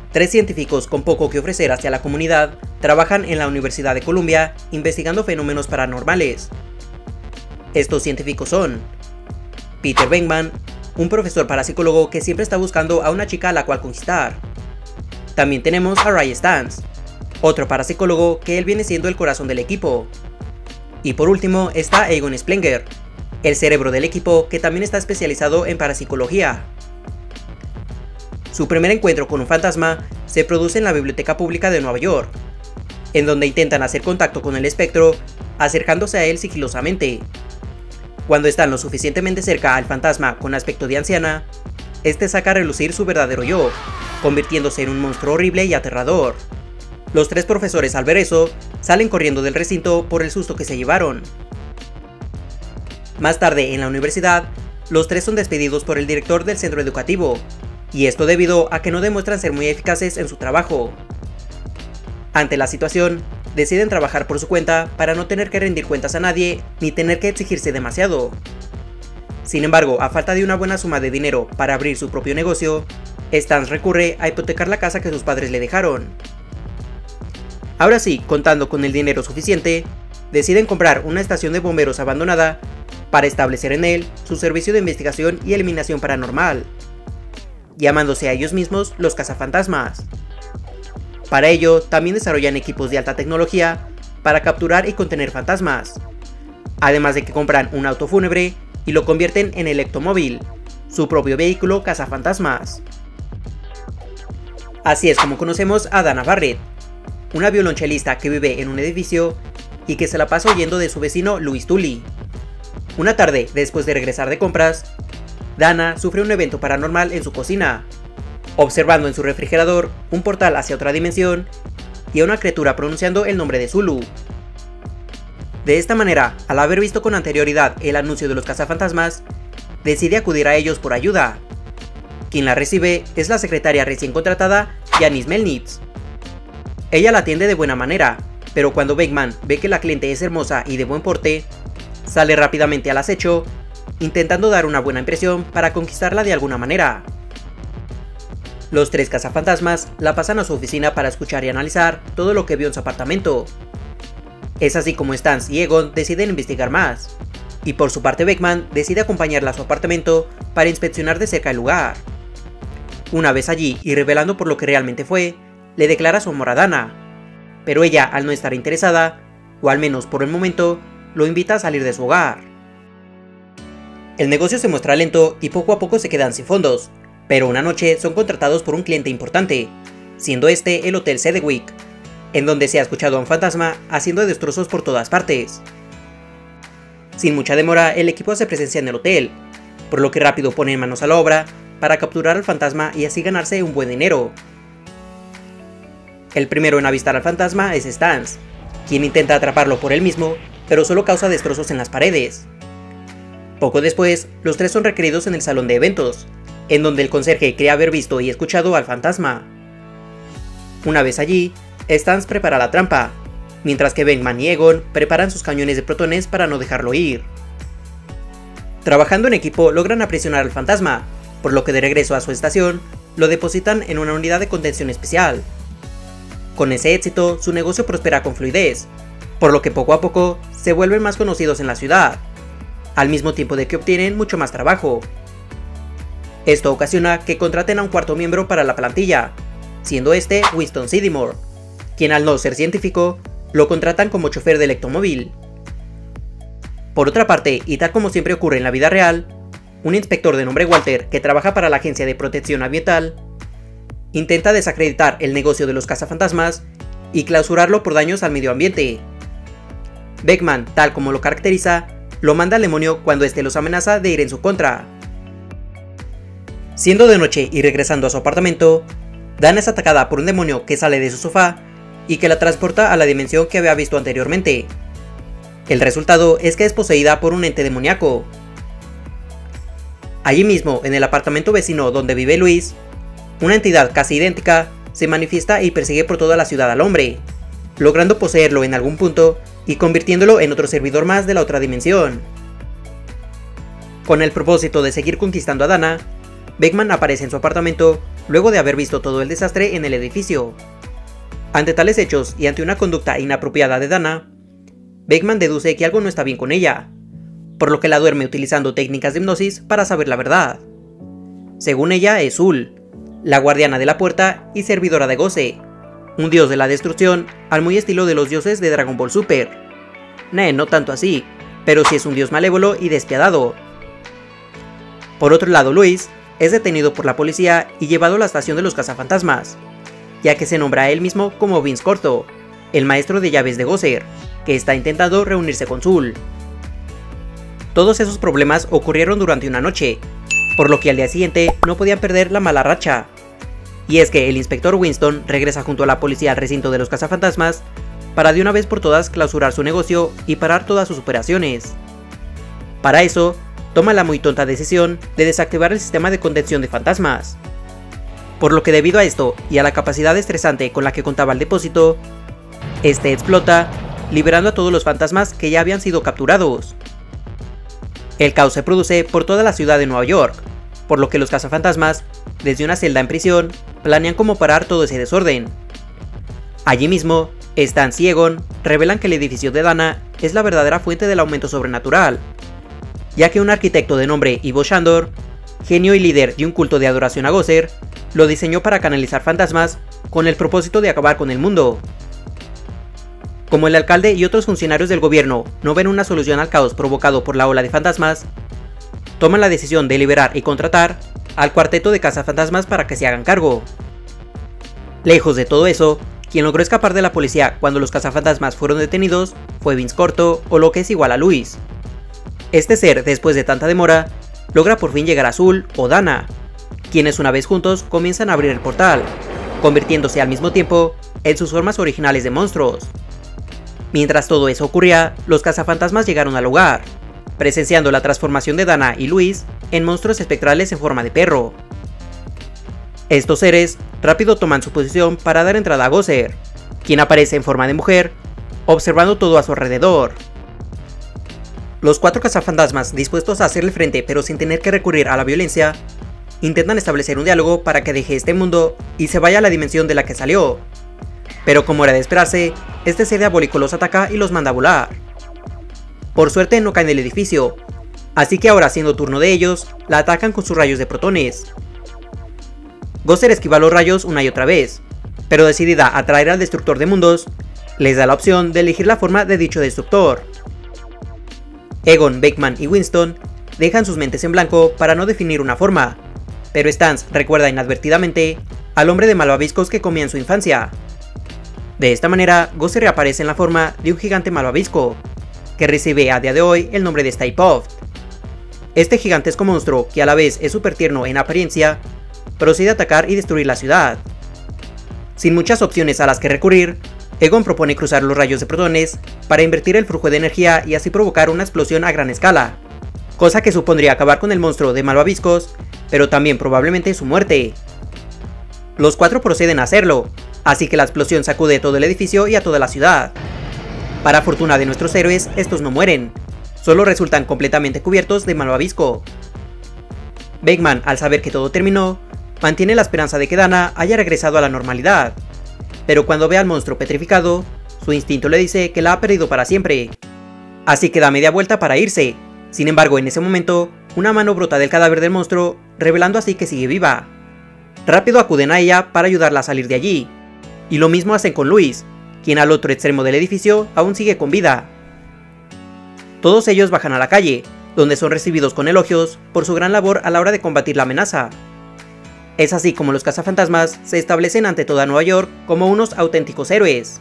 Tres científicos con poco que ofrecer hacia la comunidad trabajan en la Universidad de Columbia investigando fenómenos paranormales. Estos científicos son Peter Venkman, un profesor parapsicólogo que siempre está buscando a una chica a la cual conquistar. También tenemos a Ray Stantz, otro parapsicólogo que él viene siendo el corazón del equipo. Y por último está Egon Spengler, el cerebro del equipo que también está especializado en parapsicología. Su primer encuentro con un fantasma se produce en la Biblioteca Pública de Nueva York, en donde intentan hacer contacto con el espectro, acercándose a él sigilosamente. Cuando están lo suficientemente cerca al fantasma con aspecto de anciana, este saca a relucir su verdadero yo, convirtiéndose en un monstruo horrible y aterrador. Los tres profesores al ver eso, salen corriendo del recinto por el susto que se llevaron. Más tarde en la universidad, los tres son despedidos por el director del centro educativo, y esto debido a que no demuestran ser muy eficaces en su trabajo. Ante la situación, deciden trabajar por su cuenta para no tener que rendir cuentas a nadie ni tener que exigirse demasiado. Sin embargo, a falta de una buena suma de dinero para abrir su propio negocio, Stantz recurre a hipotecar la casa que sus padres le dejaron. Ahora sí, contando con el dinero suficiente, deciden comprar una estación de bomberos abandonada para establecer en él su servicio de investigación y eliminación paranormal, llamándose a ellos mismos los cazafantasmas. Para ello, también desarrollan equipos de alta tecnología para capturar y contener fantasmas, además de que compran un auto fúnebre y lo convierten en el Ectomóvil, su propio vehículo cazafantasmas. Así es como conocemos a Dana Barrett, una violonchelista que vive en un edificio y que se la pasa huyendo de su vecino Louis Tully. Una tarde, después de regresar de compras, Dana sufre un evento paranormal en su cocina, observando en su refrigerador un portal hacia otra dimensión y a una criatura pronunciando el nombre de Zulu. De esta manera, al haber visto con anterioridad el anuncio de los cazafantasmas, decide acudir a ellos por ayuda. Quien la recibe es la secretaria recién contratada, Janice Melnitz. Ella la atiende de buena manera, pero cuando Venkman ve que la cliente es hermosa y de buen porte, sale rápidamente al acecho, intentando dar una buena impresión para conquistarla de alguna manera. Los tres cazafantasmas la pasan a su oficina para escuchar y analizar todo lo que vio en su apartamento. Es así como Stantz y Egon deciden investigar más, y por su parte Venkman decide acompañarla a su apartamento para inspeccionar de cerca el lugar. Una vez allí y revelando por lo que realmente fue, le declara su amor a Dana, pero ella, al no estar interesada, o al menos por el momento, lo invita a salir de su hogar. El negocio se muestra lento y poco a poco se quedan sin fondos, pero una noche son contratados por un cliente importante, siendo este el Hotel Sedgwick, en donde se ha escuchado a un fantasma haciendo destrozos por todas partes. Sin mucha demora, el equipo se presencia en el hotel, por lo que rápido ponen manos a la obra para capturar al fantasma y así ganarse un buen dinero. El primero en avistar al fantasma es Stantz, quien intenta atraparlo por él mismo, pero solo causa destrozos en las paredes. Poco después, los tres son requeridos en el salón de eventos, en donde el conserje cree haber visto y escuchado al fantasma. Una vez allí, Stantz prepara la trampa, mientras que Venkman y Egon preparan sus cañones de protones para no dejarlo ir. Trabajando en equipo logran aprisionar al fantasma, por lo que de regreso a su estación, lo depositan en una unidad de contención especial. Con ese éxito, su negocio prospera con fluidez, por lo que poco a poco se vuelven más conocidos en la ciudad, al mismo tiempo de que obtienen mucho más trabajo. Esto ocasiona que contraten a un cuarto miembro para la plantilla, siendo este Winston Sidimore, quien al no ser científico, lo contratan como chofer del Ectomóvil. Por otra parte, y tal como siempre ocurre en la vida real, un inspector de nombre Walter, que trabaja para la Agencia de Protección Ambiental, intenta desacreditar el negocio de los cazafantasmas y clausurarlo por daños al medio ambiente. Venkman, tal como lo caracteriza, lo manda al demonio cuando este los amenaza de ir en su contra. Siendo de noche y regresando a su apartamento, Dana es atacada por un demonio que sale de su sofá y que la transporta a la dimensión que había visto anteriormente. El resultado es que es poseída por un ente demoníaco. Allí mismo, en el apartamento vecino donde vive Luis, una entidad casi idéntica se manifiesta y persigue por toda la ciudad al hombre, logrando poseerlo en algún punto y convirtiéndolo en otro servidor más de la otra dimensión. Con el propósito de seguir conquistando a Dana, Beckman aparece en su apartamento luego de haber visto todo el desastre en el edificio. Ante tales hechos y ante una conducta inapropiada de Dana, Beckman deduce que algo no está bien con ella, por lo que la duerme utilizando técnicas de hipnosis para saber la verdad. Según ella, es Zul, la guardiana de la puerta y servidora de Goze, un dios de la destrucción al muy estilo de los dioses de Dragon Ball Super. No tanto así, pero sí es un dios malévolo y despiadado. Por otro lado, Luis es detenido por la policía y llevado a la estación de los cazafantasmas, ya que se nombra a él mismo como Vince Corto, el maestro de llaves de Gozer, que está intentando reunirse con Zul. Todos esos problemas ocurrieron durante una noche, por lo que al día siguiente no podían perder la mala racha. Y es que el inspector Winston regresa junto a la policía al recinto de los cazafantasmas para de una vez por todas clausurar su negocio y parar todas sus operaciones. Para eso, toma la muy tonta decisión de desactivar el sistema de contención de fantasmas. Por lo que debido a esto y a la capacidad estresante con la que contaba el depósito, este explota, liberando a todos los fantasmas que ya habían sido capturados. El caos se produce por toda la ciudad de Nueva York, por lo que los cazafantasmas, desde una celda en prisión, planean cómo parar todo ese desorden. Allí mismo, Stans y Egon revelan que el edificio de Dana es la verdadera fuente del aumento sobrenatural, ya que un arquitecto de nombre Ivo Shandor, genio y líder de un culto de adoración a Gozer, lo diseñó para canalizar fantasmas con el propósito de acabar con el mundo. Como el alcalde y otros funcionarios del gobierno no ven una solución al caos provocado por la ola de fantasmas, toman la decisión de liberar y contratar al cuarteto de cazafantasmas para que se hagan cargo. Lejos de todo eso, quien logró escapar de la policía cuando los cazafantasmas fueron detenidos fue Vince Corto, o lo que es igual a Luis. Este ser, después de tanta demora, logra por fin llegar a Zul o Dana, quienes una vez juntos comienzan a abrir el portal, convirtiéndose al mismo tiempo en sus formas originales de monstruos. Mientras todo eso ocurría, los cazafantasmas llegaron al lugar, presenciando la transformación de Dana y Luis en monstruos espectrales en forma de perro. Estos seres rápido toman su posición para dar entrada a Gozer, quien aparece en forma de mujer, observando todo a su alrededor. Los 4 cazafantasmas, dispuestos a hacerle frente pero sin tener que recurrir a la violencia, intentan establecer un diálogo para que deje este mundo y se vaya a la dimensión de la que salió. Pero como era de esperarse, este ser diabólico los ataca y los manda a volar. Por suerte no caen del edificio, así que ahora siendo turno de ellos, la atacan con sus rayos de protones. Gozer esquiva los rayos una y otra vez, pero decidida a atraer al destructor de mundos, les da la opción de elegir la forma de dicho destructor. Egon, Beckman y Winston dejan sus mentes en blanco para no definir una forma, pero Stans recuerda inadvertidamente al hombre de malvaviscos que comía en su infancia. De esta manera, Gozer reaparece en la forma de un gigante malvavisco, que recibe a día de hoy el nombre de Stay Puft. Este gigantesco monstruo, que a la vez es súper tierno en apariencia, procede a atacar y destruir la ciudad. Sin muchas opciones a las que recurrir, Egon propone cruzar los rayos de protones para invertir el flujo de energía y así provocar una explosión a gran escala, cosa que supondría acabar con el monstruo de malvaviscos, pero también probablemente su muerte. Los 4 proceden a hacerlo, así que la explosión sacude todo el edificio y a toda la ciudad. Para fortuna de nuestros héroes, estos no mueren, solo resultan completamente cubiertos de malvavisco. Beckman, al saber que todo terminó, mantiene la esperanza de que Dana haya regresado a la normalidad, pero cuando ve al monstruo petrificado, su instinto le dice que la ha perdido para siempre. Así que da media vuelta para irse. Sin embargo, en ese momento, una mano brota del cadáver del monstruo, revelando así que sigue viva. Rápido acuden a ella para ayudarla a salir de allí, y lo mismo hacen con Luis, quien al otro extremo del edificio aún sigue con vida. Todos ellos bajan a la calle, donde son recibidos con elogios por su gran labor a la hora de combatir la amenaza. Es así como los cazafantasmas se establecen ante toda Nueva York como unos auténticos héroes.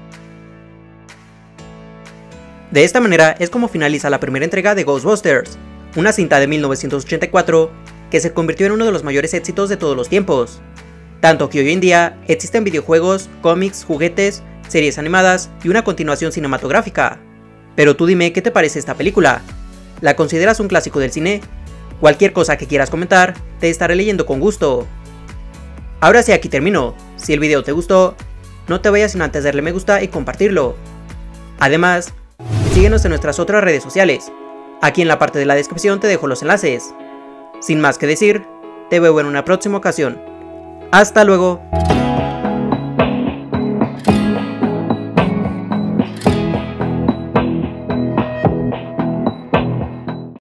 De esta manera es como finaliza la primera entrega de Ghostbusters, una cinta de 1984 que se convirtió en uno de los mayores éxitos de todos los tiempos, tanto que hoy en día existen videojuegos, cómics, juguetes, series animadas y una continuación cinematográfica. Pero tú dime qué te parece esta película. ¿La consideras un clásico del cine? Cualquier cosa que quieras comentar, te estaré leyendo con gusto. Ahora sí, aquí termino. Si el video te gustó, no te vayas sin antes darle me gusta y compartirlo. Además, síguenos en nuestras otras redes sociales. Aquí en la parte de la descripción te dejo los enlaces. Sin más que decir, Te veo en una próxima ocasión. ¡Hasta luego!